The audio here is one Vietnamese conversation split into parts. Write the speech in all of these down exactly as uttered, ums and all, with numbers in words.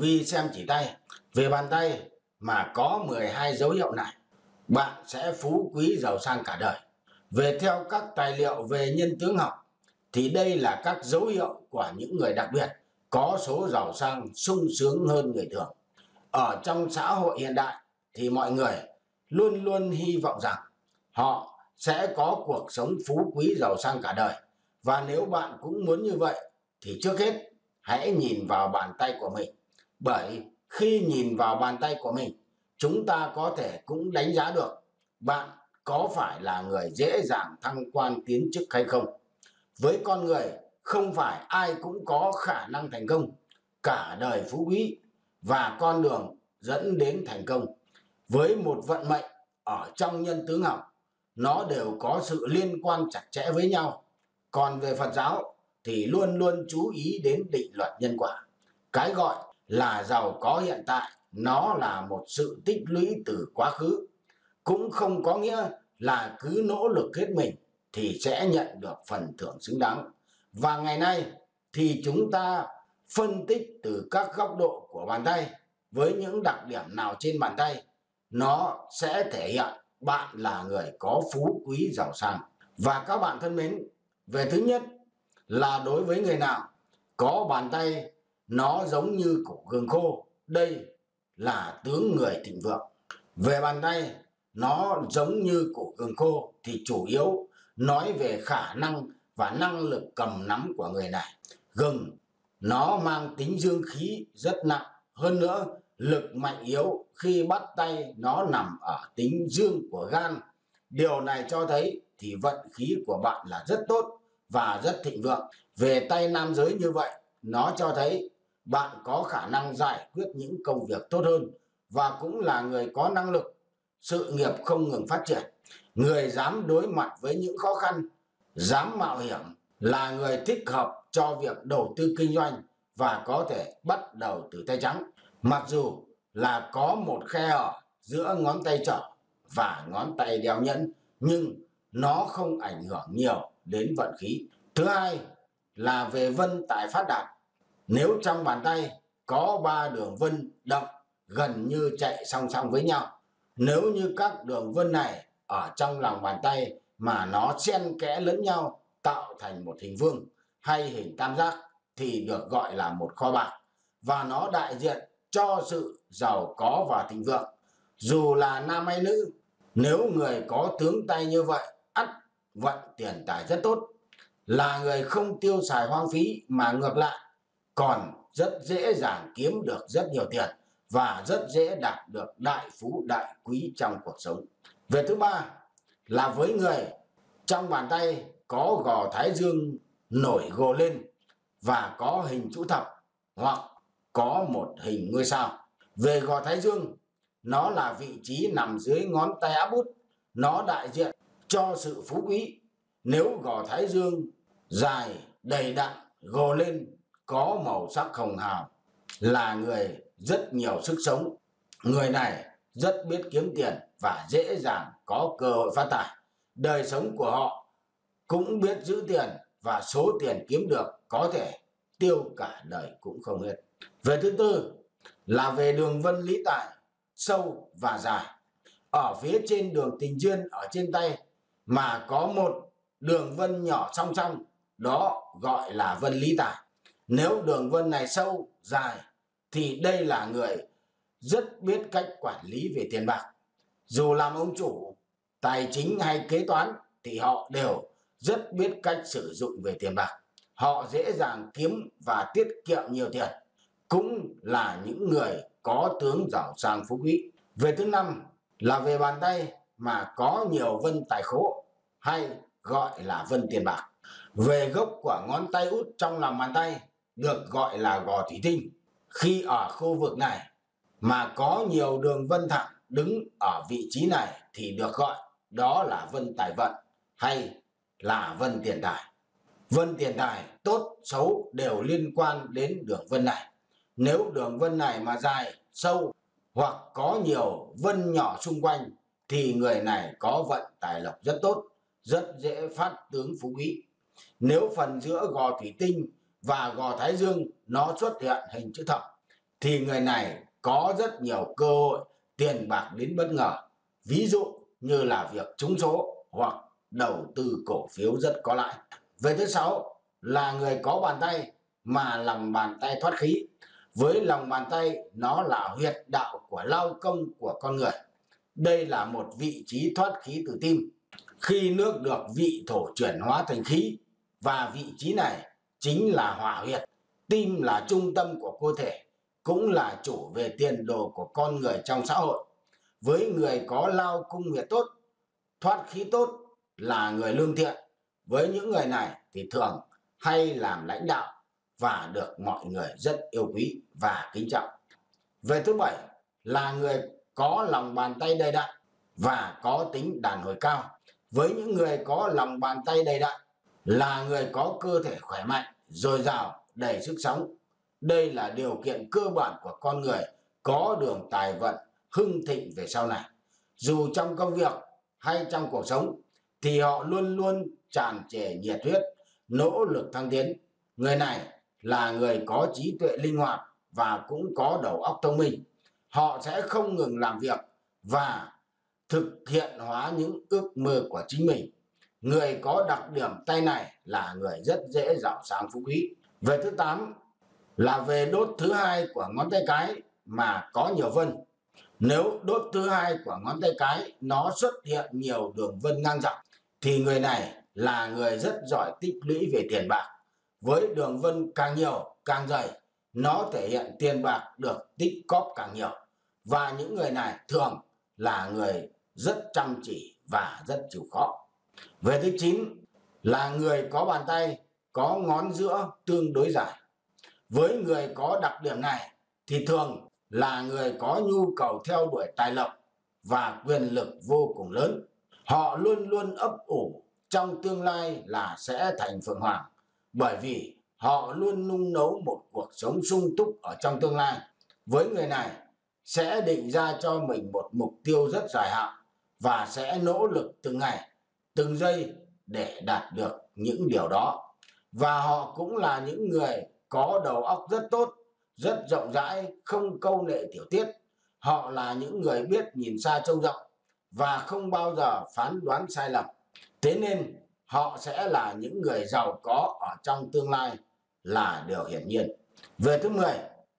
vi xem chỉ tay. Về bàn tay mà có mười hai dấu hiệu này, bạn sẽ phú quý giàu sang cả đời. Về theo các tài liệu về nhân tướng học thì đây là các dấu hiệu của những người đặc biệt, có số giàu sang sung sướng hơn người thường. Ở trong xã hội hiện đại thì mọi người luôn luôn hy vọng rằng họ sẽ có cuộc sống phú quý giàu sang cả đời. Và nếu bạn cũng muốn như vậy thì trước hết hãy nhìn vào bàn tay của mình. Bởi khi nhìn vào bàn tay của mình, chúng ta có thể cũng đánh giá được bạn có phải là người dễ dàng thăng quan tiến chức hay không. Với con người, không phải ai cũng có khả năng thành công, cả đời phú quý và con đường dẫn đến thành công. Với một vận mệnh ở trong nhân tướng học, nó đều có sự liên quan chặt chẽ với nhau. Còn về Phật giáo thì luôn luôn chú ý đến định luật nhân quả. Cái gọi là giàu có hiện tại, nó là một sự tích lũy từ quá khứ. Cũng không có nghĩa là cứ nỗ lực hết mình thì sẽ nhận được phần thưởng xứng đáng. Và ngày nay thì chúng ta phân tích từ các góc độ của bàn tay, với những đặc điểm nào trên bàn tay, nó sẽ thể hiện bạn là người có phú quý giàu sang. Và các bạn thân mến, về thứ nhất là đối với người nào có bàn tay nó giống như củ gừng khô, đây là tướng người thịnh vượng. Về bàn tay nó giống như củ gừng khô thì chủ yếu nói về khả năng và năng lực cầm nắm của người này. Gừng nó mang tính dương khí rất nặng, hơn nữa lực mạnh yếu khi bắt tay nó nằm ở tính dương của gan. Điều này cho thấy thì vận khí của bạn là rất tốt và rất thịnh vượng. Về tay nam giới như vậy, nó cho thấy bạn có khả năng giải quyết những công việc tốt hơn và cũng là người có năng lực, sự nghiệp không ngừng phát triển. Người dám đối mặt với những khó khăn, dám mạo hiểm, là người thích hợp cho việc đầu tư kinh doanh và có thể bắt đầu từ tay trắng. Mặc dù là có một khe hở giữa ngón tay trỏ và ngón tay đeo nhẫn, nhưng nó không ảnh hưởng nhiều đến vận khí. Thứ hai là về vân tài phát đạt. Nếu trong bàn tay có ba đường vân đậm gần như chạy song song với nhau, nếu như các đường vân này ở trong lòng bàn tay mà nó xen kẽ lẫn nhau tạo thành một hình vuông hay hình tam giác thì được gọi là một kho bạc, và nó đại diện cho sự giàu có và thịnh vượng. Dù là nam hay nữ, nếu người có tướng tay như vậy, ắt vận tiền tài rất tốt, là người không tiêu xài hoang phí mà ngược lại còn rất dễ dàng kiếm được rất nhiều tiền và rất dễ đạt được đại phú đại quý trong cuộc sống. Về thứ ba là với người trong bàn tay có gò thái dương nổi gồ lên và có hình chữ thập hoặc có một hình ngôi sao. Về gò thái dương, nó là vị trí nằm dưới ngón tay áp út, nó đại diện cho sự phú quý. Nếu gò thái dương dài, đầy đặn, gồ lên, có màu sắc hồng hào, là người rất nhiều sức sống. Người này rất biết kiếm tiền và dễ dàng có cơ hội phát tài. Đời sống của họ cũng biết giữ tiền và số tiền kiếm được có thể tiêu cả đời cũng không hết. Về thứ tư là về đường vân lý tài sâu và dài. Ở phía trên đường tình duyên ở trên tay mà có một đường vân nhỏ song song, đó gọi là vân lý tài. Nếu đường vân này sâu, dài thì đây là người rất biết cách quản lý về tiền bạc. Dù làm ông chủ, tài chính hay kế toán thì họ đều rất biết cách sử dụng về tiền bạc. Họ dễ dàng kiếm và tiết kiệm nhiều tiền, cũng là những người có tướng giàu sang phú quý. Về thứ năm là về bàn tay mà có nhiều vân tài khố hay gọi là vân tiền bạc. Về gốc của ngón tay út trong lòng bàn tay được gọi là gò thủy tinh. Khi ở khu vực này mà có nhiều đường vân thẳng đứng ở vị trí này thì được gọi đó là vân tài vận hay là vân tiền tài. Vân tiền tài tốt xấu đều liên quan đến đường vân này. Nếu đường vân này mà dài, sâu hoặc có nhiều vân nhỏ xung quanh thì người này có vận tài lộc rất tốt, rất dễ phát tướng phú quý. Nếu phần giữa gò thủy tinh và gò thái dương nó xuất hiện hình chữ thập thì người này có rất nhiều cơ hội tiền bạc đến bất ngờ. Ví dụ như là việc trúng số hoặc đầu tư cổ phiếu rất có lãi. Về thứ sáu là người có bàn tay mà lòng bàn tay thoát khí. Với lòng bàn tay, nó là huyệt đạo của lao công của con người. Đây là một vị trí thoát khí từ tim. Khi nước được vị thổ chuyển hóa thành khí, và vị trí này chính là hỏa huyệt. Tim là trung tâm của cơ thể, cũng là chủ về tiền đồ của con người trong xã hội. Với người có lao cung huyệt tốt, thoát khí tốt là người lương thiện. Với những người này thì thường hay làm lãnh đạo và được mọi người rất yêu quý và kính trọng. Về thứ bảy là người có lòng bàn tay đầy đặn và có tính đàn hồi cao. Với những người có lòng bàn tay đầy đặn là người có cơ thể khỏe mạnh, dồi dào, đầy sức sống. Đây là điều kiện cơ bản của con người có đường tài vận hưng thịnh về sau này. Dù trong công việc hay trong cuộc sống thì họ luôn luôn tràn trề nhiệt huyết, nỗ lực thăng tiến. Người này là người có trí tuệ linh hoạt và cũng có đầu óc thông minh. Họ sẽ không ngừng làm việc và thực hiện hóa những ước mơ của chính mình. Người có đặc điểm tay này là người rất dễ giàu sang phú quý. Về thứ tám là về đốt thứ hai của ngón tay cái mà có nhiều vân. Nếu đốt thứ hai của ngón tay cái nó xuất hiện nhiều đường vân ngang dọc thì người này là người rất giỏi tích lũy về tiền bạc. Với đường vân càng nhiều càng dày, nó thể hiện tiền bạc được tích cóp càng nhiều. Và những người này thường là người rất chăm chỉ và rất chịu khó. Về thứ chín là người có bàn tay có ngón giữa tương đối dài. Với người có đặc điểm này thì thường là người có nhu cầu theo đuổi tài lộc và quyền lực vô cùng lớn. Họ luôn luôn ấp ủ trong tương lai là sẽ thành phượng hoàng, bởi vì họ luôn nung nấu một cuộc sống sung túc ở trong tương lai. Với người này sẽ định ra cho mình một mục tiêu rất dài hạn và sẽ nỗ lực từng ngày, từng giây để đạt được những điều đó. Và họ cũng là những người có đầu óc rất tốt, rất rộng rãi, không câu nệ tiểu tiết. Họ là những người biết nhìn xa trông rộng và không bao giờ phán đoán sai lầm. Thế nên họ sẽ là những người giàu có ở trong tương lai là điều hiển nhiên. Về thứ mười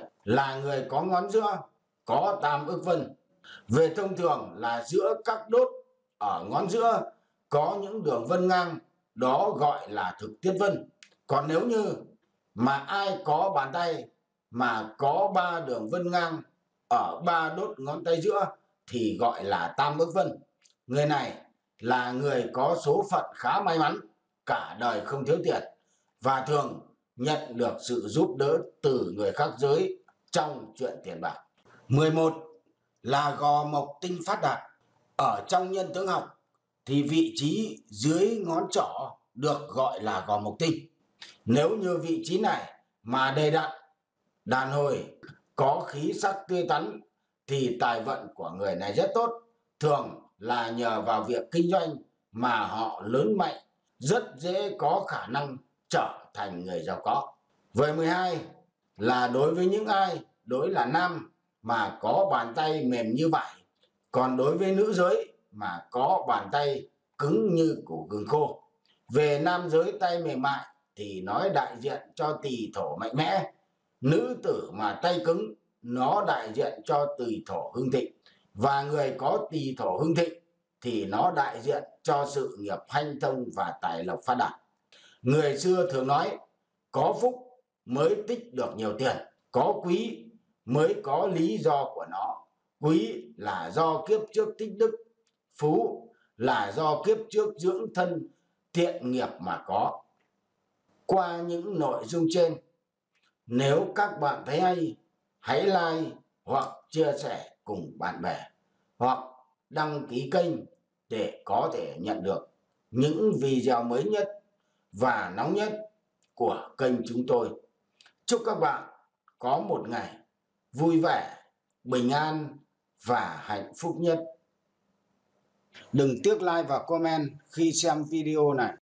là người có ngón giữa có tam ức vân. Về thông thường là giữa các đốt ở ngón giữa có những đường vân ngang, đó gọi là thực tiết vân. Còn nếu như mà ai có bàn tay mà có ba đường vân ngang ở ba đốt ngón tay giữa thì gọi là tam ức vân. Người này là người có số phận khá may mắn, cả đời không thiếu tiền và thường nhận được sự giúp đỡ từ người khác giới trong chuyện tiền bạc. mười một là gò mộc tinh phát đạt. Ở trong nhân tướng học thì vị trí dưới ngón trỏ được gọi là gò mộc tinh. Nếu như vị trí này mà đầy đặn, đàn hồi, có khí sắc tươi tắn thì tài vận của người này rất tốt. Thường là nhờ vào việc kinh doanh mà họ lớn mạnh, rất dễ có khả năng trở thành người giàu có. Về mười hai là đối với những ai đối là nam mà có bàn tay mềm như vải, còn đối với nữ giới mà có bàn tay cứng như củ gừng khô. Về nam giới tay mềm mại thì nói đại diện cho tỳ thổ mạnh mẽ. Nữ tử mà tay cứng nó đại diện cho tỳ thổ hưng thịnh. Và người có tỳ thổ hưng thịnh thì nó đại diện cho sự nghiệp hanh thông và tài lộc phát đạt. Người xưa thường nói có phúc mới tích được nhiều tiền, có quý mới có lý do của nó. Quý là do kiếp trước tích đức, phú là do kiếp trước dưỡng thân thiện nghiệp mà có. Qua những nội dung trên, nếu các bạn thấy hay, hãy like hoặc chia sẻ cùng bạn bè, hoặc đăng ký kênh để có thể nhận được những video mới nhất và nóng nhất của kênh chúng tôi. Chúc các bạn có một ngày vui vẻ, bình an và hạnh phúc nhất. Đừng tiếc like và comment khi xem video này.